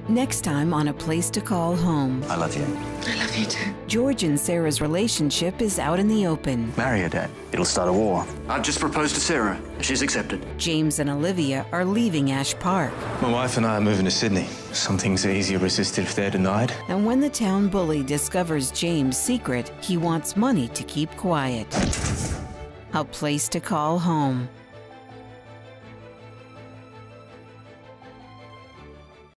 Next time on A Place to Call Home. I love you. I love you too. George and Sarah's relationship is out in the open. Marry her, Dad. It'll start a war. I've just proposed to Sarah. She's accepted. James and Olivia are leaving Ash Park. My wife and I are moving to Sydney. Some things are easier resisted if they're denied. And when the town bully discovers James' secret, he wants money to keep quiet. A Place to Call Home.